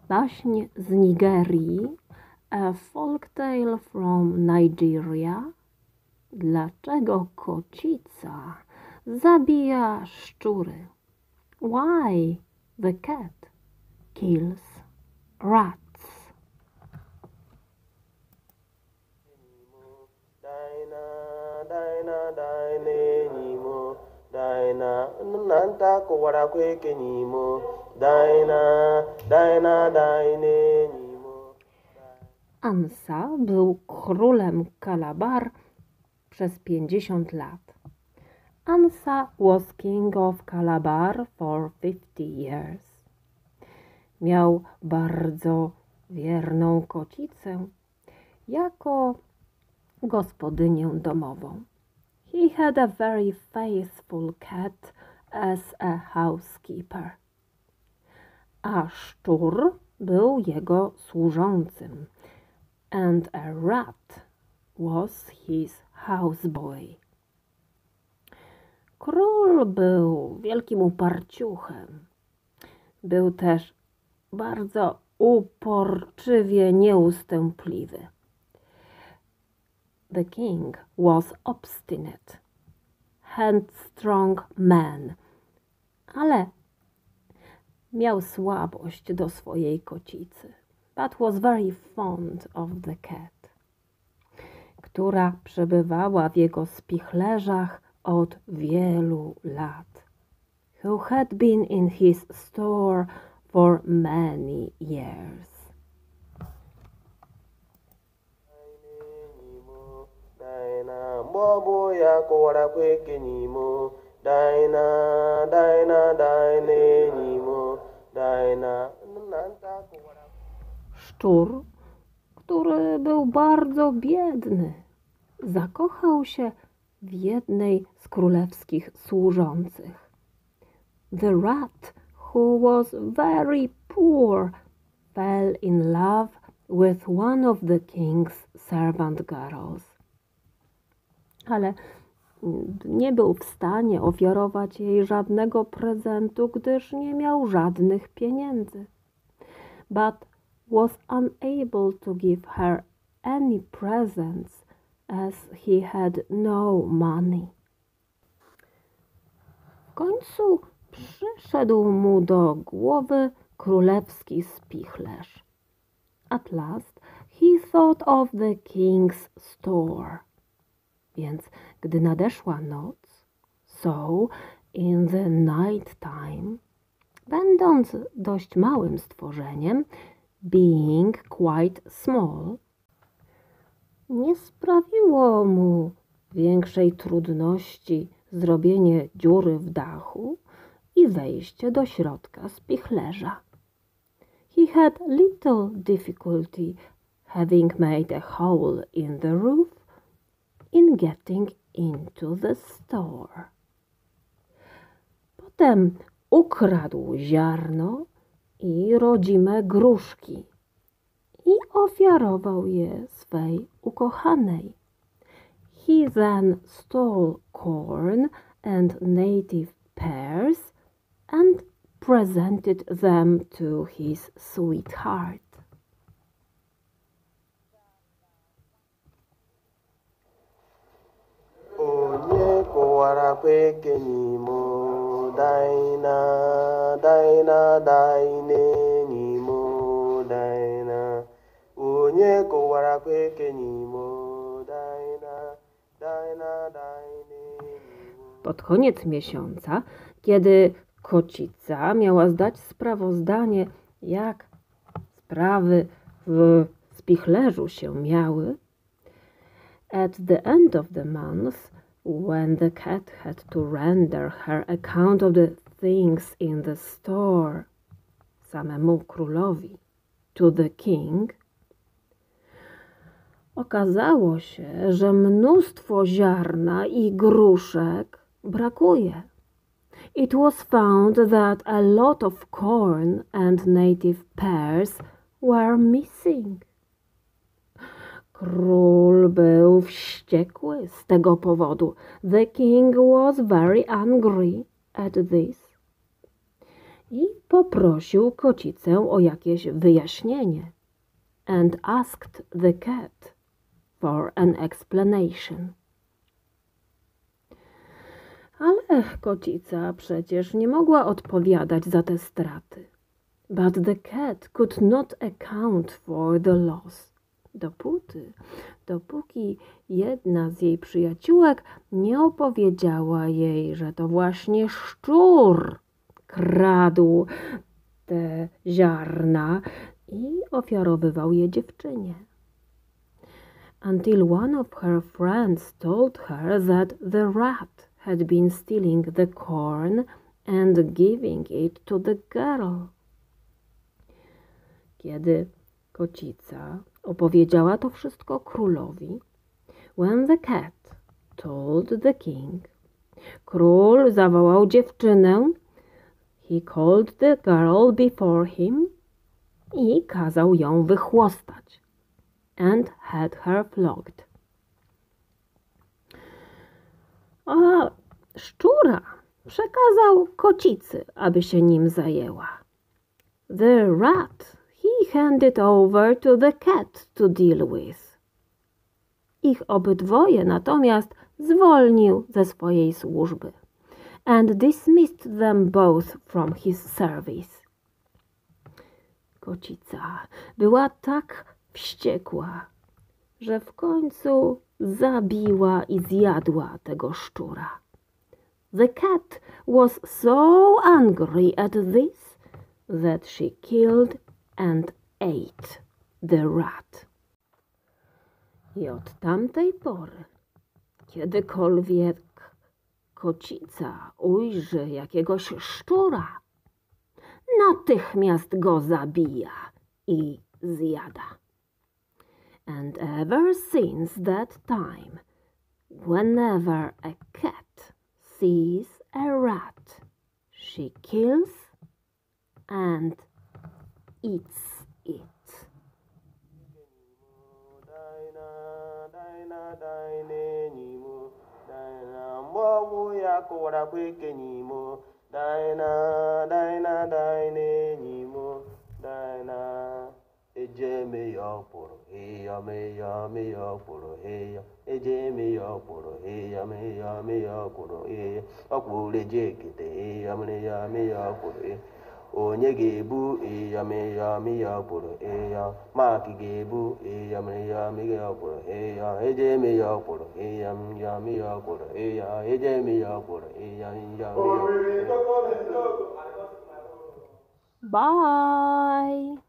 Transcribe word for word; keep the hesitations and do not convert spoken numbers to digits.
Baśń z Nigerii, a folktale from Nigeria. Dlaczego kocica zabija szczury? Why the cat kills rats? Ansa był królem Kalabar przez pięćdziesiąt lat. Ansa was king of Calabar for fifty years. Miał bardzo wierną kocicę jako gospodynię domową. He had a very faithful cat as a housekeeper. A szczur był jego służącym. And a rat was his houseboy. Król był wielkim uparciuchem. Był też bardzo uporczywie nieustępliwy. The king was obstinate, headstrong man, ale miał słabość do swojej kocicy, but was very fond of the cat, która przebywała w jego spichlerzach od wielu lat, who had been in his store for many years. Szczur, który był bardzo biedny, zakochał się w jednej z królewskich służących. The rat, who was very poor, fell in love with one of the king's servant girls. Ale nie był w stanie ofiarować jej żadnego prezentu, gdyż nie miał żadnych pieniędzy. But was unable to give her any presents as he had no money. W końcu przyszedł mu do głowy królewski spichlerz. At last he thought of the king's store. Więc gdy nadeszła noc, so in the night time, będąc dość małym stworzeniem, being quite small, nie sprawiło mu większej trudności zrobienie dziury w dachu i wejście do środka spichlerza. He had little difficulty, having made a hole in the roof, in getting into the store. Potem ukradł ziarno i rodzime gruszki i ofiarował je swej ukochanej. He then stole corn and native pears and presented them to his sweetheart. Onye kụwara kwekenyi mo daina daina daine mo daina. Onye kụwara kwekenyi mo daina daina daine. Pod koniec miesiąca, kiedy kocica miała zdać sprawozdanie, jak sprawy w spichlerzu się miały, at the end of the month, when the cat had to render her account of the things in the store, samemu królowi, to the king, okazało się, że mnóstwo ziarna i gruszek brakuje. It was found that a lot of corn and native pears were missing. Król był wściekły z tego powodu. The king was very angry at this. i poprosił kocicę o jakieś wyjaśnienie. And asked the cat for an explanation. Ale kocica przecież nie mogła odpowiadać za te straty. But the cat could not account for the loss. Dopóty, dopóki jedna z jej przyjaciółek nie opowiedziała jej, że to właśnie szczur kradł te ziarna i ofiarowywał je dziewczynie. Until one of her friends told her that the rat had been stealing the corn and giving it to the girl. Kiedy kocica opowiedziała to wszystko królowi, when the cat told the king, król zawołał dziewczynę, he called the girl before him i kazał ją wychłostać, and had her flogged. A szczura przekazał kocicy, aby się nim zajęła. The rat he handed over to the cat to deal with. Ich obydwoje natomiast zwolnił ze swojej służby. And dismissed them both from his service. Kocica była tak wściekła, że w końcu zabiła i zjadła tego szczura. The cat was so angry at this that she killed and ate the rat. I od tamtej pory, kiedykolwiek kocica ujrzy jakiegoś szczura, natychmiast go zabija i zjada. And ever since that time, whenever a cat sees a rat, she kills and eats it. Ejeme ya poro heya me ya me ya poro heya ejeme ya poro heya me ya me ya poro heya ọkwụrụ ejekete heya me ya me ya poro heya onye ga-ebu heya me ya me ya poro heya maki ga-ebu heya me ya me ya poro heya ejeme ya poro heya ya me ya poro heya ejeme ya poro heya ya me ya. Bye.